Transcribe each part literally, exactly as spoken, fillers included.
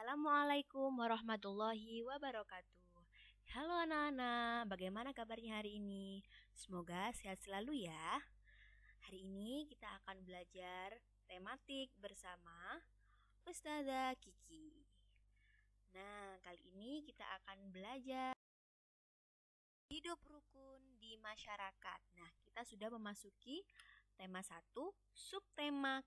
Assalamualaikum warahmatullahi wabarakatuh. Halo anak-anak, bagaimana kabarnya hari ini? Semoga sehat selalu ya. Hari ini kita akan belajar tematik bersama Ustazah Kiki. Nah, kali ini kita akan belajar hidup rukun di masyarakat. Nah, kita sudah memasuki tema satu, subtema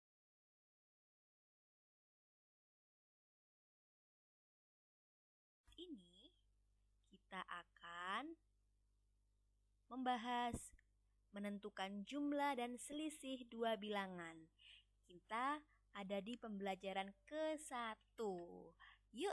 ini kita akan membahas menentukan jumlah dan selisih dua bilangan. Kita ada di pembelajaran ke satu. Yuk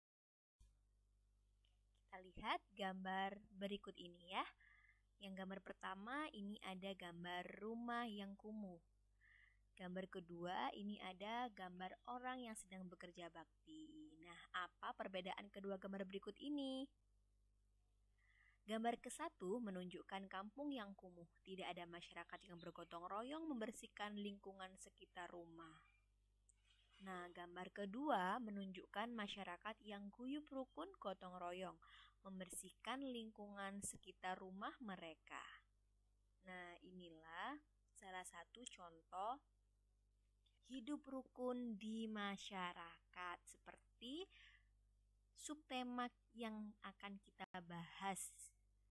kita lihat gambar berikut ini ya. Yang gambar pertama ini ada gambar rumah yang kumuh. Gambar kedua ini ada gambar orang yang sedang bekerja bakti. Nah, apa perbedaan kedua gambar berikut ini? Gambar ke satu menunjukkan kampung yang kumuh. Tidak ada masyarakat yang bergotong royong membersihkan lingkungan sekitar rumah. Nah, gambar kedua menunjukkan masyarakat yang guyup rukun gotong royong membersihkan lingkungan sekitar rumah mereka. Nah, inilah salah satu contoh hidup rukun di masyarakat seperti subtema yang akan kita bahas.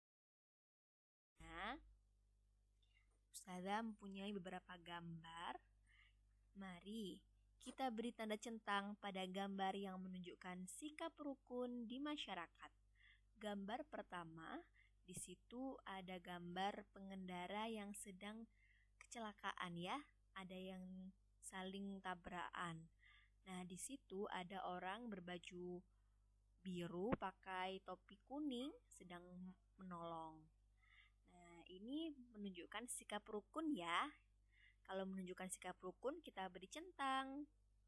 Nah, Ustazah mempunyai beberapa gambar. Mari kita beri tanda centang pada gambar yang menunjukkan sikap rukun di masyarakat. Gambar pertama, di situ ada gambar pengendara yang sedang kecelakaan ya. Ada yang saling tabrakan. Nah, di situ ada orang berbaju biru pakai topi kuning sedang menolong. Nah, ini menunjukkan sikap rukun ya. Kalau menunjukkan sikap rukun, kita beri centang.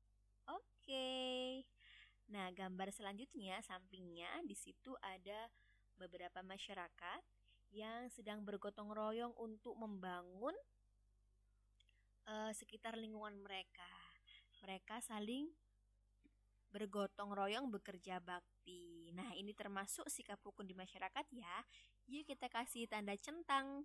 Oke. Nah, gambar selanjutnya, sampingnya, di situ ada beberapa masyarakat yang sedang bergotong royong untuk membangun uh, sekitar lingkungan mereka. Mereka saling bergotong royong bekerja bakti. Nah, ini termasuk sikap rukun di masyarakat ya. Yuk kita kasih tanda centang.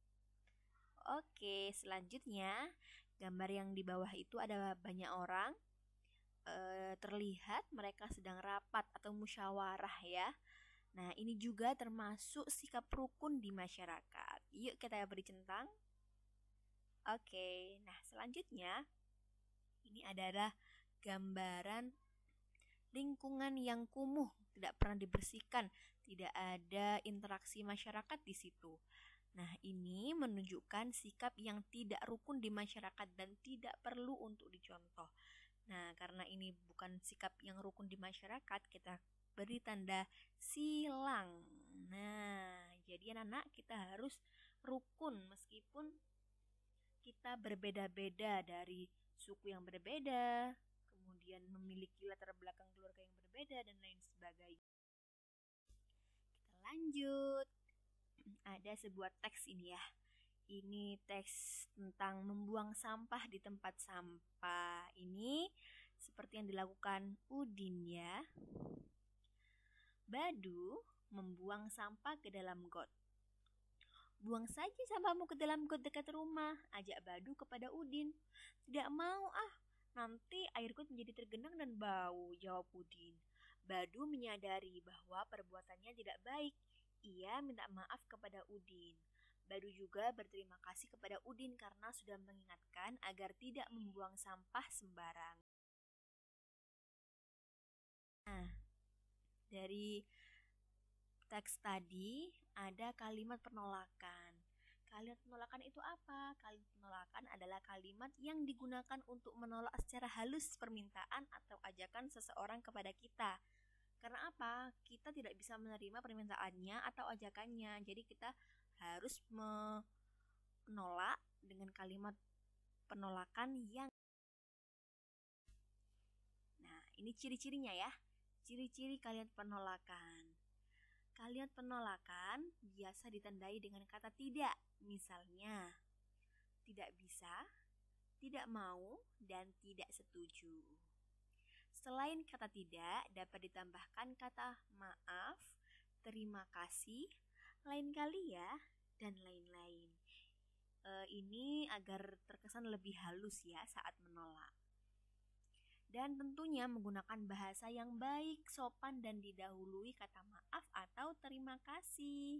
Oke, selanjutnya gambar yang di bawah itu ada banyak orang. E, terlihat mereka sedang rapat atau musyawarah ya. Nah, ini juga termasuk sikap rukun di masyarakat. Yuk kita beri centang. Oke, nah selanjutnya ini adalah gambaran lingkungan yang kumuh, tidak pernah dibersihkan, tidak ada interaksi masyarakat di situ. Nah, ini menunjukkan sikap yang tidak rukun di masyarakat dan tidak perlu untuk dicontoh. Nah, karena ini bukan sikap yang rukun di masyarakat, kita beri tanda silang. Nah, jadi anak-anak kita harus rukun meskipun kita berbeda-beda dari suku yang berbeda, kemudian memiliki latar belakang keluarga yang berbeda dan lain sebagainya. Kita lanjut. Ada sebuah teks ini ya. Ini teks tentang membuang sampah di tempat sampah. Ini seperti yang dilakukan Udin ya. Badu membuang sampah ke dalam got. Buang saja sampahmu ke dalam got dekat rumah, ajak Badu kepada Udin. Tidak mau ah, nanti air got menjadi tergenang dan bau, jawab Udin. Badu menyadari bahwa perbuatannya tidak baik. Ia minta maaf kepada Udin. Badu juga berterima kasih kepada Udin karena sudah mengingatkan agar tidak membuang sampah sembarang. Nah, dari teks tadi ada kalimat penolakan. Kalimat penolakan itu apa? Kalimat penolakan adalah kalimat yang digunakan untuk menolak secara halus permintaan atau ajakan seseorang kepada kita. Karena apa? Kita tidak bisa menerima permintaannya atau ajakannya. Jadi kita harus menolak dengan kalimat penolakan yang. Nah, ini ciri-cirinya ya. Ciri-ciri kalimat penolakan. Kalimat penolakan biasa ditandai dengan kata tidak. Misalnya, tidak bisa, tidak mau, dan tidak setuju. Selain kata tidak, dapat ditambahkan kata maaf, terima kasih, lain kali ya, dan lain-lain. E, ini agar terkesan lebih halus ya saat menolak. Dan tentunya menggunakan bahasa yang baik, sopan, dan didahului kata maaf atau terima kasih.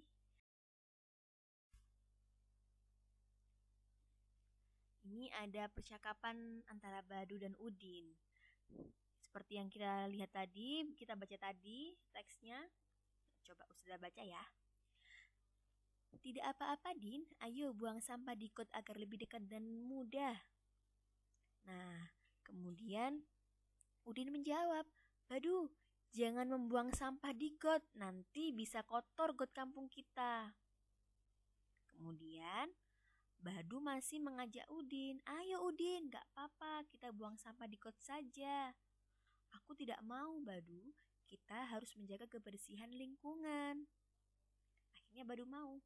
Ini ada percakapan antara Badu dan Udin. Seperti yang kita lihat tadi, kita baca tadi teksnya. Coba Ustazah baca ya. Tidak apa-apa Din, ayo buang sampah di got agar lebih dekat dan mudah. Nah, kemudian Udin menjawab, Badu, jangan membuang sampah di got, nanti bisa kotor got kampung kita. Kemudian Badu masih mengajak Udin, ayo Udin, gak apa-apa, kita buang sampah di got saja. Aku tidak mau Badu, kita harus menjaga kebersihan lingkungan. Akhirnya Badu mau.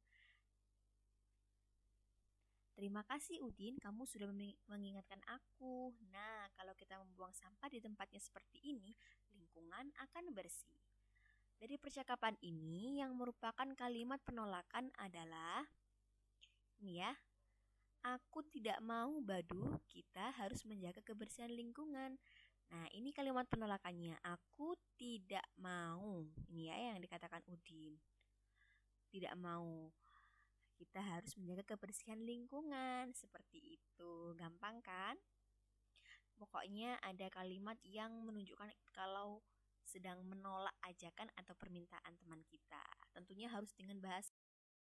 Terima kasih Udin, kamu sudah mengingatkan aku. Nah, kalau kita membuang sampah di tempatnya seperti ini, lingkungan akan bersih. Dari percakapan ini, yang merupakan kalimat penolakan adalah, ini ya, aku tidak mau Badu, kita harus menjaga kebersihan lingkungan. Nah, ini kalimat penolakannya, aku tidak mau. Ini ya yang dikatakan Udin. Tidak mau. Kita harus menjaga kebersihan lingkungan. Seperti itu. Gampang kan? Pokoknya ada kalimat yang menunjukkan kalau sedang menolak ajakan atau permintaan teman kita. Tentunya harus dengan bahasa.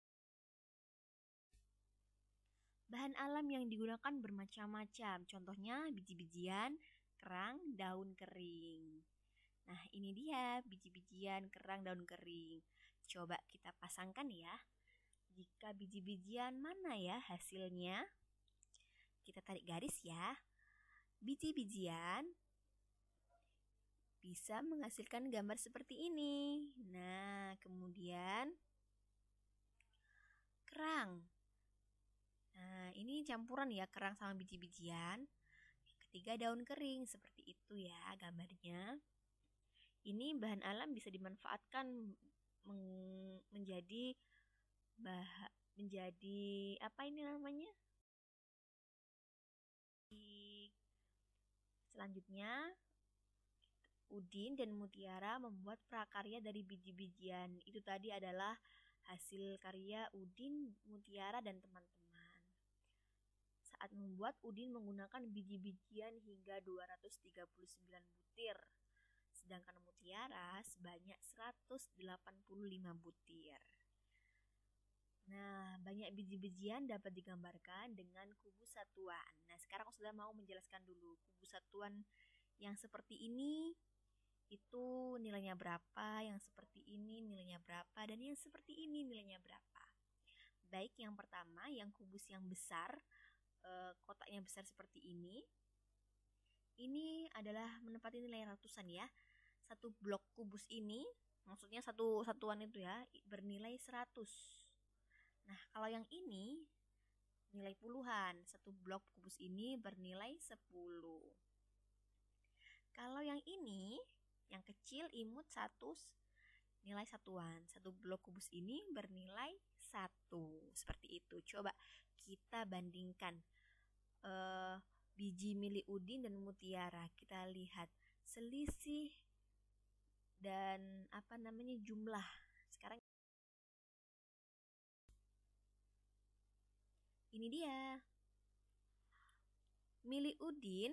Bahan alam yang digunakan bermacam-macam, contohnya biji-bijian, kerang, daun kering. Nah, ini dia biji-bijian, kerang, daun kering. Coba kita pasangkan ya. Jika biji-bijian mana ya hasilnya? Kita tarik garis ya. Biji-bijian bisa menghasilkan gambar seperti ini. Nah, kemudian kerang. Nah, ini campuran ya kerang sama biji-bijian. Yang ketiga daun kering, seperti itu ya gambarnya. Ini bahan alam bisa dimanfaatkan men- menjadi bah- menjadi apa ini namanya? Selanjutnya, Udin dan Mutiara membuat prakarya dari biji-bijian. Itu tadi adalah hasil karya Udin, Mutiara, dan teman-teman. Saat membuat, Udin menggunakan biji-bijian hingga dua ratus tiga puluh sembilan butir, sedangkan Mutiara sebanyak seratus delapan puluh lima butir. Nah, banyak biji-bijian dapat digambarkan dengan kubus satuan. Nah, sekarang aku sudah mau menjelaskan dulu kubus satuan yang seperti ini itu nilainya berapa, yang seperti ini nilainya berapa, dan yang seperti ini nilainya berapa. Baik, yang pertama yang kubus yang besar, e, kotaknya besar seperti ini. Ini adalah menempati nilai ratusan ya. Satu blok kubus ini, maksudnya satu satuan itu ya, bernilai seratus. Nah, kalau yang ini nilai puluhan. Satu blok kubus ini bernilai sepuluh. Kalau yang ini, yang kecil imut satu, nilai satuan. Satu blok kubus ini bernilai satu. Seperti itu. Coba kita bandingkan uh, biji milik Udin dan Mutiara. Kita lihat selisih dan apa namanya jumlah. Sekarang ini dia. Milik Udin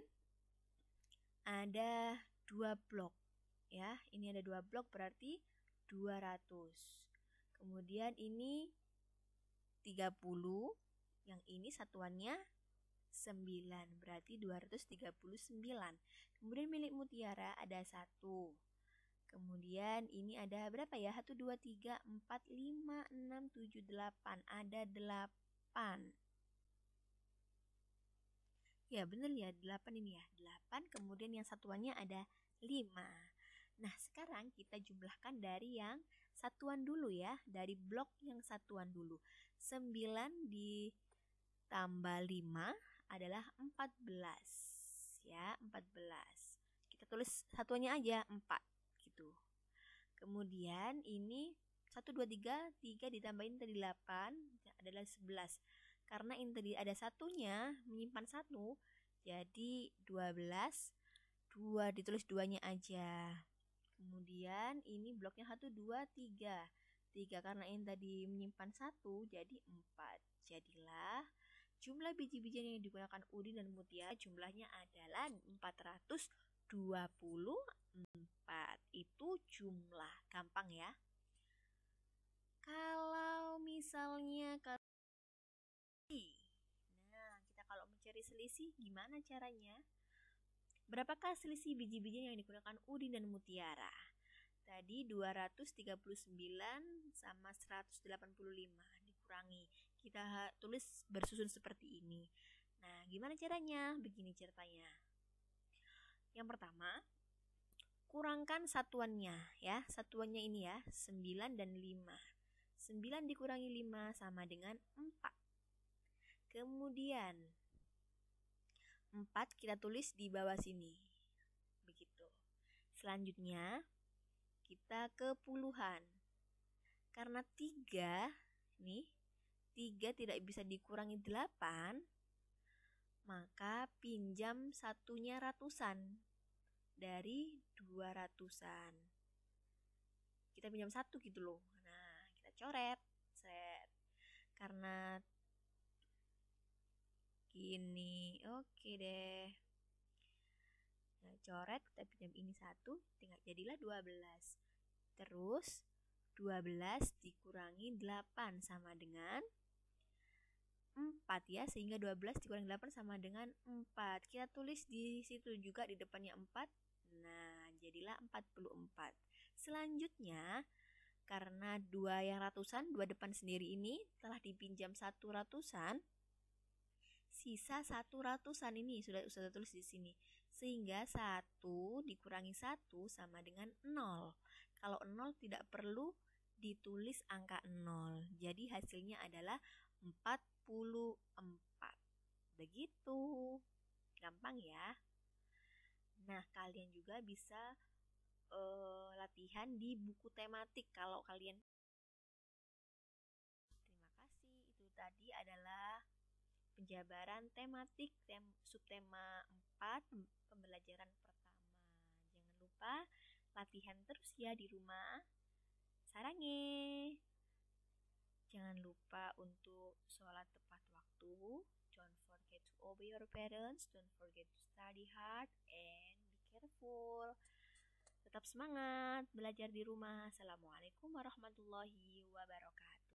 ada dua blok. Ya, ini ada dua blok berarti dua ratus. Kemudian ini tiga puluh. Yang ini satuannya sembilan, berarti dua ratus tiga puluh sembilan. Kemudian milik Mutiara ada satu. Kemudian ini ada berapa ya? satu, dua, tiga, empat, lima, enam, tujuh, delapan. Ada delapan. Ya bener ya, delapan ini ya. delapan, kemudian yang satuannya ada lima. Nah, sekarang kita jumlahkan dari yang satuan dulu ya. Dari blok yang satuan dulu. sembilan ditambah lima adalah empat belas. Ya, empat belas. Kita kita tulis satuannya aja empat gitu. Kemudian ini satu, dua, tiga, tiga ditambahin tadi delapan adalah sebelas. Karena ini tadi ada satunya menyimpan satu, jadi dua belas. dua ditulis duanya aja. Kemudian ini bloknya satu, dua, tiga. tiga karena ini tadi menyimpan satu, jadi empat. Jadilah jumlah biji-bijian yang digunakan udin dan mutiara jumlahnya adalah empat ratus dua puluh empat. Itu jumlah. Gampang ya. Kalau misalnya nah, kita kalau mencari selisih gimana caranya? Berapakah selisih biji-bijian yang digunakan udin dan mutiara? Tadi dua ratus tiga puluh sembilan sama seratus delapan puluh lima dikurangi. Kita tulis bersusun seperti ini. Nah, gimana caranya? Begini ceritanya. Yang pertama, kurangkan satuannya ya. Satuannya ini ya, sembilan dan lima. sembilan dikurangi lima sama dengan empat. Kemudian empat kita tulis di bawah sini. Begitu. Selanjutnya kita ke puluhan. Karena tiga nih, tiga tidak bisa dikurangi delapan, maka pinjam satunya ratusan dari dua ratusan. Kita pinjam satu gitu loh. Nah, kita coret. Set. Karena gini, oke deh. Nah, coret, kita pinjam ini satu, tinggal jadilah dua belas. Terus dua belas dikurangi delapan sama dengan empat ya, sehingga dua belas dikurangi delapan sama dengan empat. Kita tulis di situ juga di depannya empat. Nah, jadilah empat puluh empat. Selanjutnya, karena dua yang ratusan, dua depan sendiri ini telah dipinjam satu ratusan, sisa satu ratusan ini sudah sudah tulis di sini. Sehingga satu dikurangi satu sama dengan nol. Kalau nol tidak perlu ditulis angka nol. Jadi hasilnya adalah empat puluh empat. Begitu. Gampang ya. Nah, kalian juga bisa uh, latihan di buku tematik kalau kalian. Terima kasih. Itu tadi adalah penjabaran tematik tem subtema empat pembelajaran pertama. Jangan lupa latihan terus ya di rumah. Sarange. Jangan lupa untuk sholat tepat waktu. Don't forget to obey your parents. Don't forget to study hard and be careful. Tetap semangat belajar di rumah. Assalamualaikum warahmatullahi wabarakatuh.